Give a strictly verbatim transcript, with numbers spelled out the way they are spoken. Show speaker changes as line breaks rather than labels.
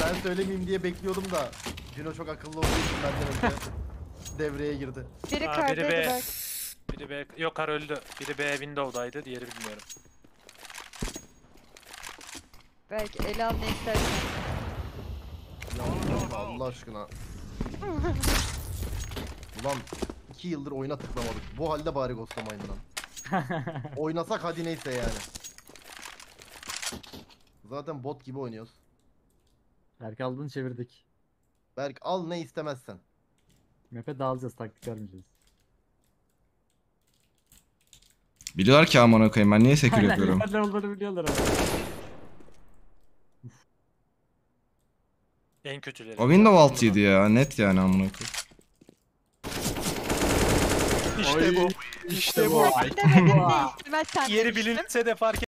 Ben söylemeyeyim diye bekliyordum da Cino çok akıllı olduğu için benden önce devreye girdi.
Biri
Aa,
kardaydı
biri B.
bak.
Biri B. Yok kar öldü. Biri B Window'daydı. Diğeri bilmiyorum.
Belki ele al ne istersen.
Ya yapma Allah aşkına. Ulan iki yıldır oyuna tıklamadık. Bu halde bari ghostlamayın lan. Oynasak hadi neyse yani. Zaten bot gibi oynuyoruz.
Berk aldın çevirdik.
Berk al ne istemezsen.
Map'e dağılacağız, taktik vermeyeceğiz.
Biliyorlar ki amına koyayım ben niye sekür yapıyorum.
Nerede olduğunu biliyorlar abi.
En kötüleri.
O Windows altıydı ya net yani amına koyayım.
İşte bu. İşte bu.
Demedim değiştirmezsen
Yeri
demiştim.
bilinse de fark